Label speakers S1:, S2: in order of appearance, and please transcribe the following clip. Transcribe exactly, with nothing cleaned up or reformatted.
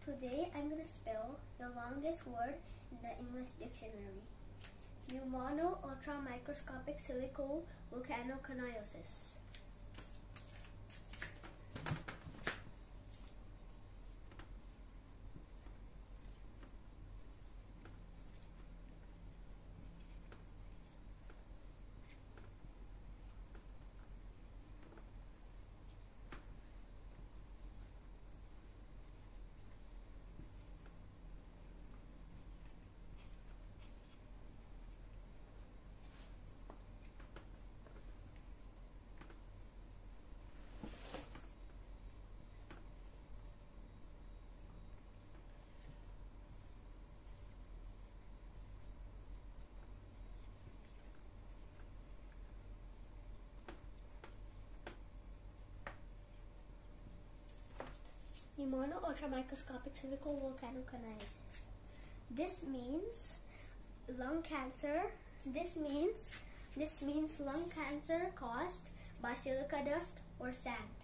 S1: Today I'm going to spell the longest word in the English dictionary. Pneumono-ultramicroscopic silico-volcanoconiosis. Pneumono-ultramicroscopic silico-volcanoconiosis. This means lung cancer. This means this means lung cancer caused by silica dust or sand.